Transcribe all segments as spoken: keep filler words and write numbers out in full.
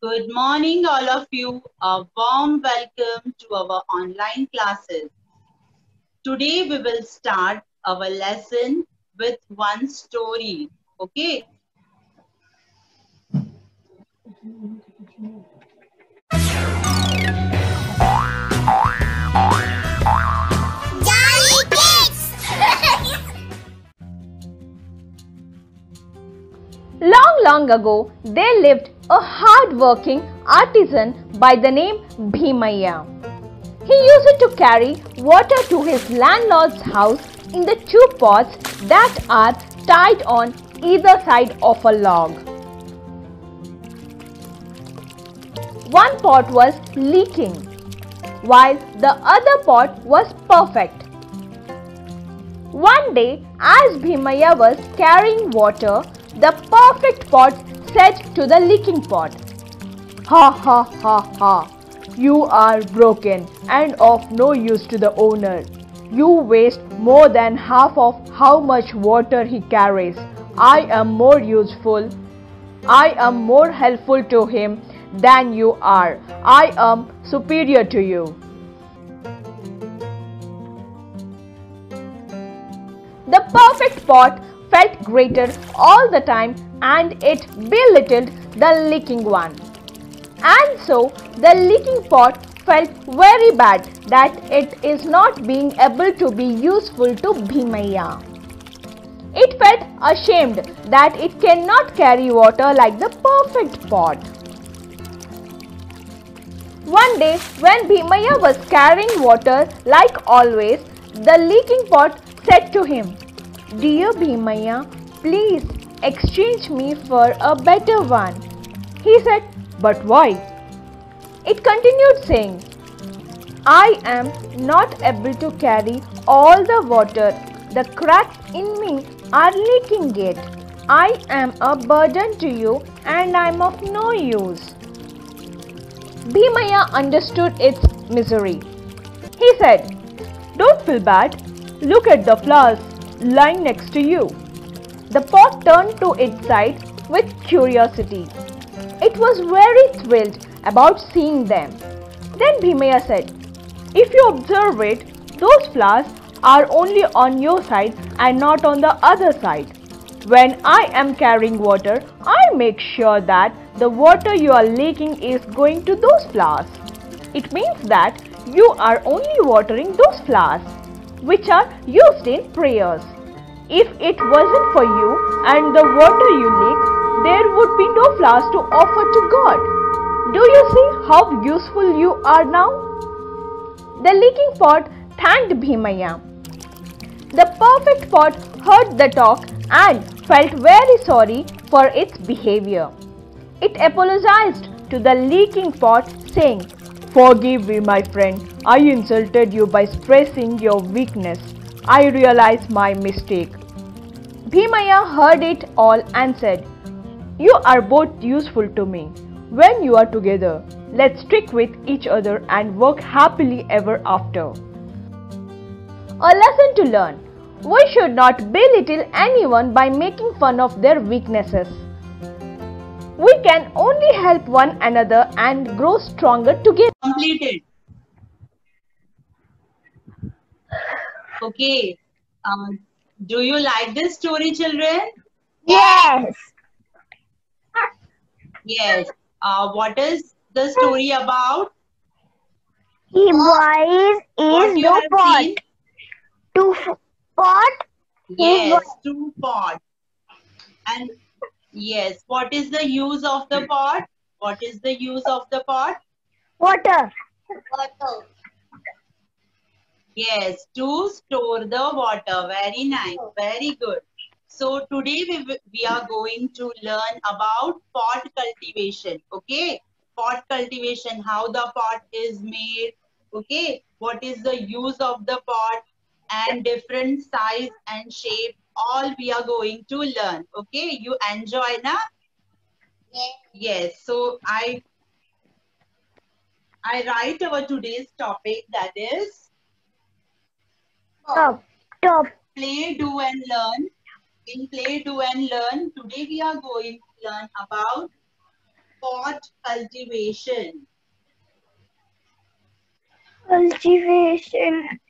Good morning, all of you. A warm welcome to our online classes. Today we will start our lesson with one story. Okay? Jolly Kids! Long, long ago, there lived a hard-working artisan by the name Bhimaya. He used to carry water to his landlord's house in the two pots that are tied on either side of a log. One pot was leaking, while the other pot was perfect. One day, as Bhimaya was carrying water, the perfect pot said to the leaking pot, "Ha ha ha ha! You are broken and of no use to the owner. You waste more than half of how much water he carries. I am more useful. I am more helpful to him than you are. I am superior to you." The perfect pot felt greater all the time and it belittled the leaking one. And so the leaking pot felt very bad that it is not being able to be useful to Bhimaya. It felt ashamed that it cannot carry water like the perfect pot. One day, when Bhimaya was carrying water like always, the leaking pot said to him, "Dear Bhimaya, please exchange me for a better one." He said, "But why?" It continued saying, "I am not able to carry all the water. The cracks in me are leaking it. I am a burden to you and I am of no use." Bhimaya understood its misery. He said, "Don't feel bad. Look at the flowers lying next to you." The pot turned to its side with curiosity. It was very thrilled about seeing them. Then Bhimaya said, "If you observe it, those flowers are only on your side and not on the other side. When I am carrying water, I make sure that the water you are leaking is going to those flowers. It means that you are only watering those flowers, which are used in prayers. If it wasn't for you and the water you leak, there would be no flowers to offer to God. Do you see how useful you are now?" The leaking pot thanked Bhimaya. The perfect pot heard the talk and felt very sorry for its behavior. It apologized to the leaking pot, saying, "Forgive me, my friend. I insulted you by stressing your weakness. I realize my mistake." Bhimaya heard it all and said, "You are both useful to me. When you are together, let's stick with each other and work happily ever after." A lesson to learn. We should not belittle anyone by making fun of their weaknesses. We can only help one another and grow stronger together. Completed. Okay. Um, do you like this story, children? Yes! Yes. Uh, what is the story about? He boys What is you the have pot. seen? To f- pot Yes, is two pot. And yes, what is the use of the pot? What is the use of the pot? water. Water. Yes, to store the water. Very nice. Very good. So today we, wi- we are going to learn about pot cultivation. Okay. Pot cultivation, how the pot is made. Okay. What is the use of the pot and different size and shape. All we are going to learn. Okay. You enjoy na? Yes. Yes. So I I write our today's topic, that is Top. Top. play, do and learn. In play, do and learn, today we are going to learn about Pot cultivation. Cultivation.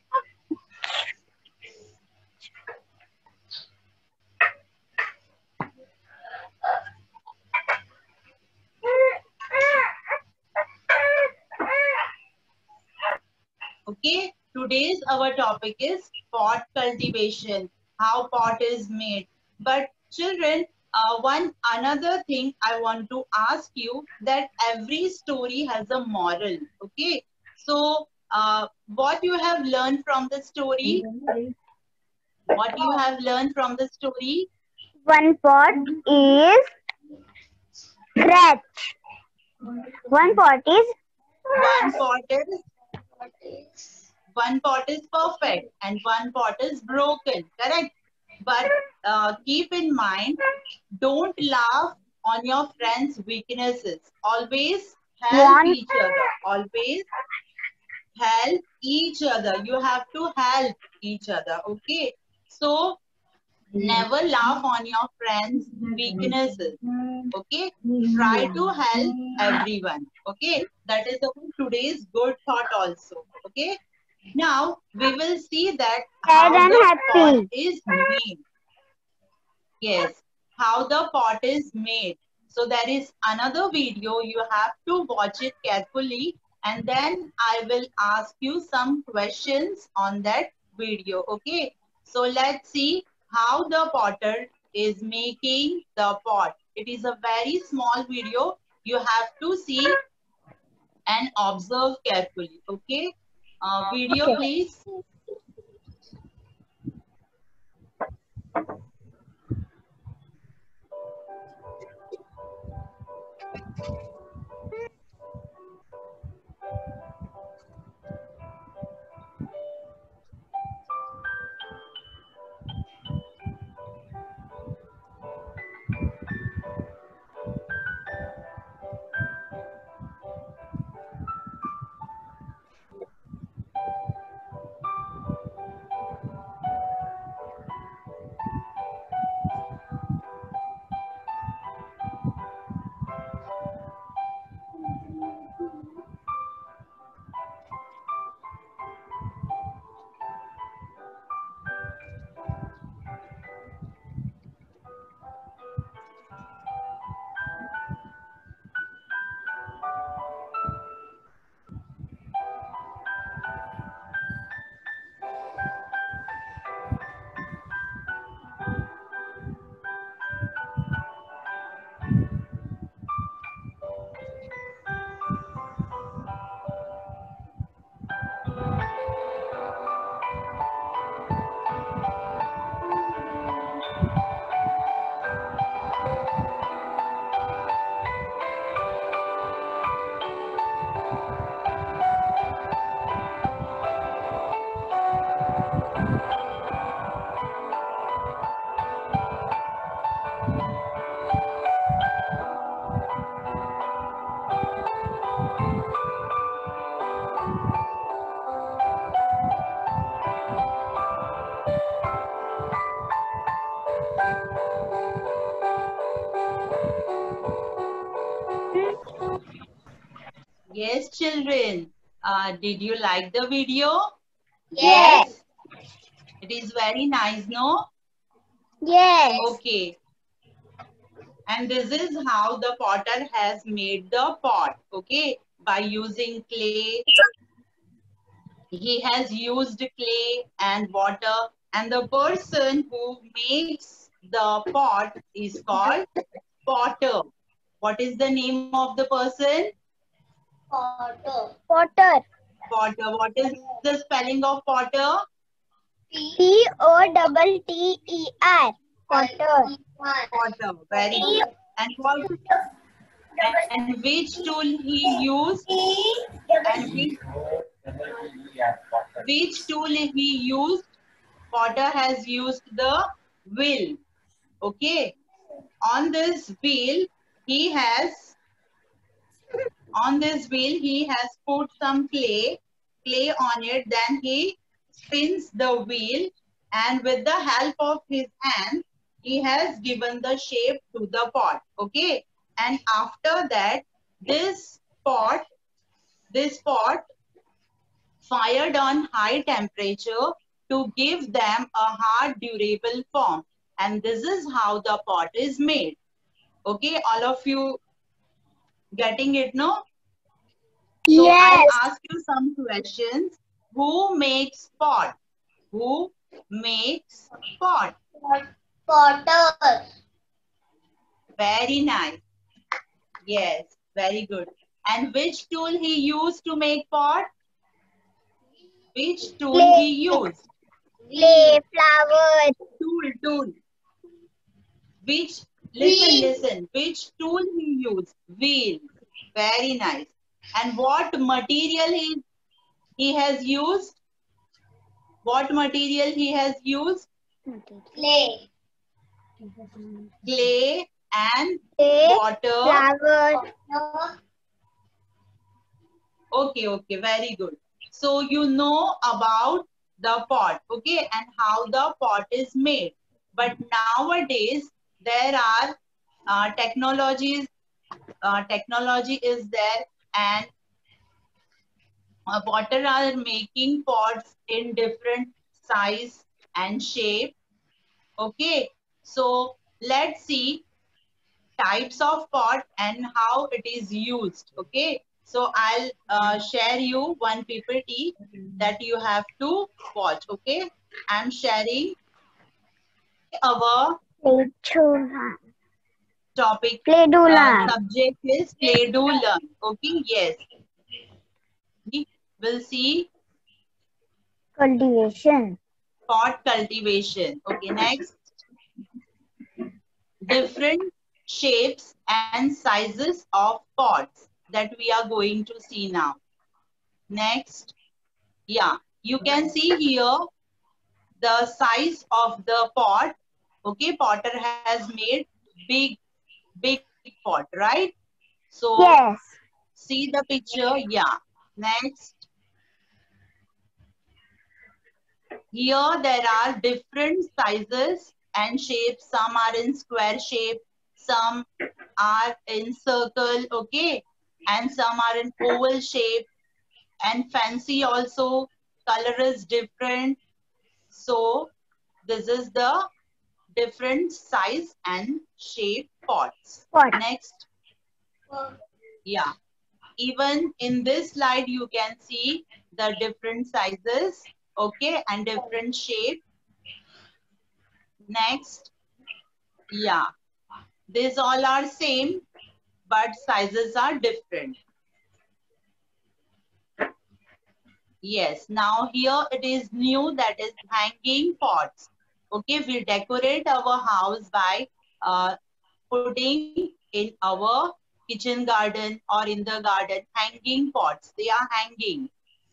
Okay, today's our topic is pot cultivation, how pot is made. But children, uh, one another thing I want to ask you, that every story has a moral. Okay, so uh, what you have learned from the story? What you have learned from the story? One pot is scratch. One pot is One pot is one pot is perfect and one pot is broken. Correct. But uh, keep in mind, don't laugh on your friends' weaknesses. Always help one. each other. Always help each other. You have to help each other. Okay. So never laugh on your friends' weaknesses. Okay. Try to help everyone. Okay. That is the today's good thought also. Okay. Now we will see that Sad how and the pot happy. is made. Yes, how the pot is made. So there is another video, you have to watch it carefully and then I will ask you some questions on that video. Okay, so let's see how the potter is making the pot. It is a very small video. You have to see and observe carefully. Okay, uh, video Okay. please. Yes, children. Uh, did you like the video? Yes. It is very nice, no? Yes. Okay. And this is how the potter has made the pot. Okay. By using clay. He has used clay and water. And the person who makes the pot is called potter. What is the name of the person? Potter. Potter. Potter. What is the spelling of potter? P O double T E R. Potter. Potter. Very good. And what? And which tool he used? And which, which tool he used? Potter has used the wheel. Okay. On this wheel, he has on this wheel he has put some clay, clay on it. Then he spins the wheel, and with the help of his hands, he has given the shape to the pot. Okay. and after that, this pot, this pot fired on high temperature to give them a hard, durable form. And this is how the pot is made. Okay, all of you getting it, no? So Yes. I'll ask you some questions. Who makes pot? Who makes pot? Potter. Very nice. Yes, very good. And which tool he used to make pot? Which tool Clay. he used? Clay, flower. Tool, tool. Which, listen, Wheel. listen. Which tool he used? Wheel. Very nice. And what material he, he has used? What material he has used? Clay. Clay and Clay, water. flower. Okay, okay, very good. So you know about the pot, okay, and how the pot is made. But nowadays there are uh, technologies, uh, technology is there, and uh, water are making pots in different size and shape. Okay, so let's see types of pot and how it is used. Okay, so I'll uh, share you one P P T that you have to watch. Okay, I'm sharing our Play-Doh. topic. Play-Doh Uh, land. subject is play, do, learn. Okay, yes. We'll see Cultivation. pot cultivation. Okay, next. Different shapes and sizes of pots that we are going to see now. Next. Yeah, you can see here the size of the pot. Okay, Potter has made big, big pot, right? So Yes. see the picture. Yeah. Next. Here there are different sizes and shapes. Some are in square shape, some are in circle, okay, and some are in oval shape, and fancy also. Color is different. So this is the different size and shape pots. Pot. Next. Yeah. Even in this slide, you can see the different sizes, okay, and different shape. Next. Yeah. These all are same, but sizes are different. Yes. Now here it is new, that is hanging pots. Okay. We decorate our house by uh, putting in our kitchen garden or in the garden hanging pots. They are hanging.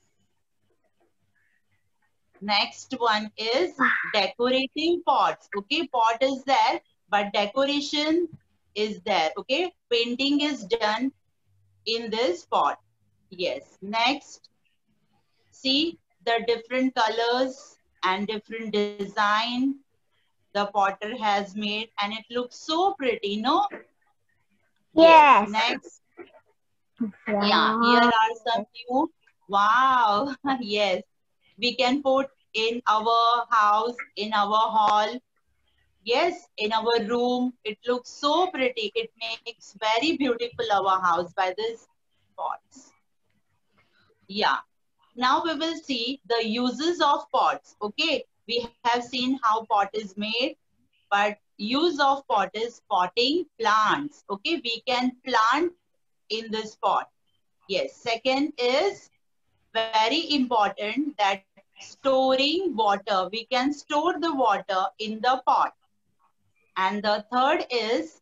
Next one is decorating pots. Okay, pot is there, but decoration is there. Okay, painting is done in this pot. Yes. Next, see the different colors and different design the potter has made, and it looks so pretty, no? Yes. Next. Wow. Yeah, here are some new. Wow. Yes. We can put in our house, in our hall. Yes, in our room. It looks so pretty. It makes very beautiful our house by this pots. Yeah. Now we will see the uses of pots. Okay. We have seen how pot is made, but use of pot is potting plants. Okay. We can plant in this pot. Yes. Second is very important, that storing water. We can store the water in the pot. And the third is,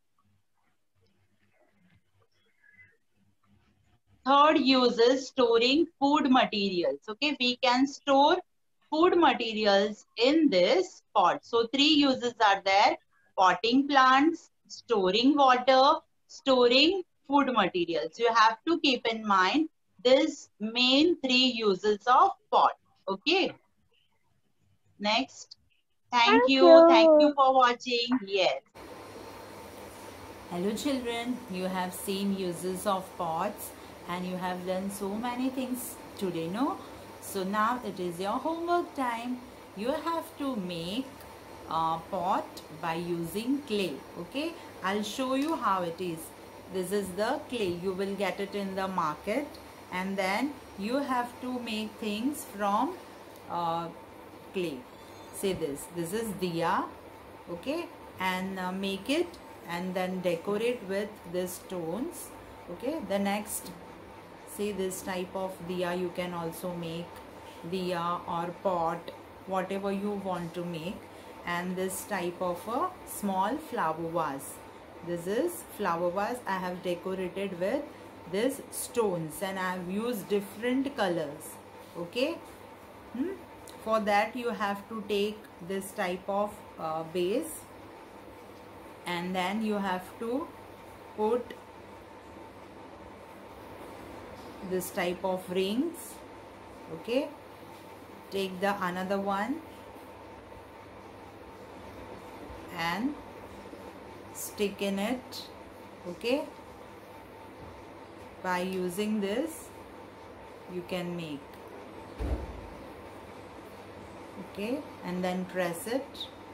third use is storing food materials. Okay, we can store food materials in this pot. So three uses are there: potting plants, storing water, storing food materials. You have to keep in mind this main three uses of pot. Okay. Next. Thank Thank you. you. Thank you for watching. Yes. Hello children, you have seen uses of pots and you have learned so many things today, no? So now it is your homework time. You have to make a pot by using clay, okay? I'll show you how it is. This is the clay. You will get it in the market, and then you have to make things from uh, clay. Say this, this is diya, okay? And uh, make it and then decorate with these stones, okay? The next, see this type of diya, you can also make diya or pot, whatever you want to make. And this type of a small flower vase, this is flower vase. I have decorated with these stones and I have used different colors, okay? hmm? For that you have to take this type of uh, base, and then you have to put this type of rings, okay? Take the another one and stick in it, okay? By using this you can make, okay? And then press it,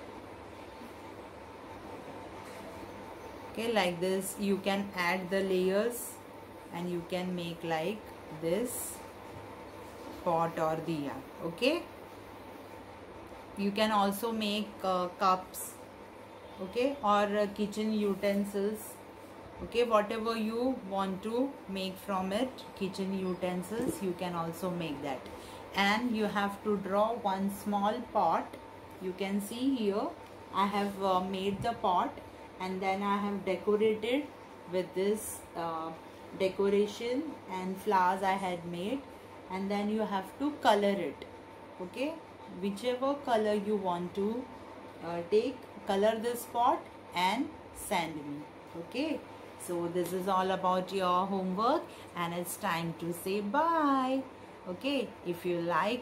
okay? Like this you can add the layers and you can make like this pot or diya, okay? You can also make uh, cups, okay, or uh, kitchen utensils, okay? Whatever you want to make from it, kitchen utensils, you can also make that. And you have to draw one small pot. You can see here I have uh, made the pot, and then I have decorated with this uh, decoration and flowers I had made, and then you have to color it, okay? Whichever color you want to uh, take, color this pot and send me, okay? So this is all about your homework and it's time to say bye, okay? If you like.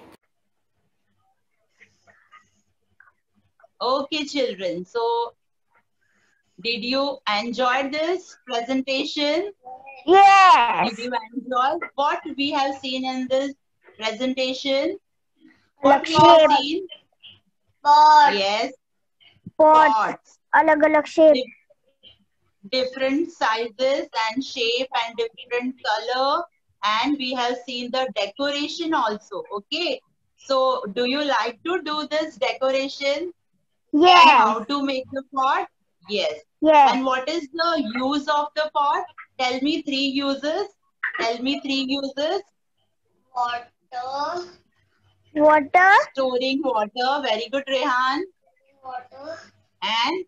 Okay children, so did you enjoy this presentation? Yes. Did you enjoy what we have seen in this presentation? What we have Shape. seen? Pot. Yes, Pot. pots. Alag alag shape. Different sizes and shape and different color, and we have seen the decoration also, okay? So do you like to do this decoration? Yes. And how to make the pot? Yes. Yes. And what is the use of the pot? Tell me three uses. Tell me three uses. Water. Water. Storing water. Very good, Rehan. Water. And?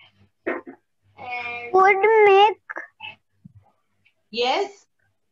And would make. Yes.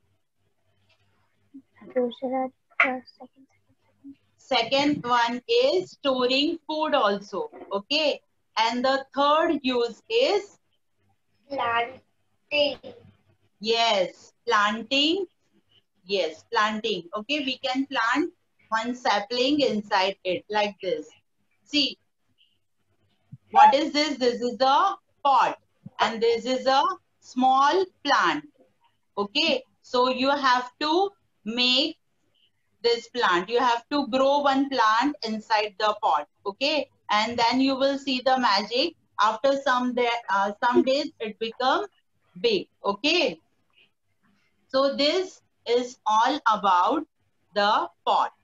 Second one is storing food also. Okay. And the third use is? Planting. Yes. Planting. Yes. Planting. Okay. We can plant one sapling inside it like this. See. What is this? This is a pot. And this is a small plant. Okay. So you have to make this plant. You have to grow one plant inside the pot, okay? And then you will see the magic. After some day, uh, some days, it become big, okay? So this is all about the pot.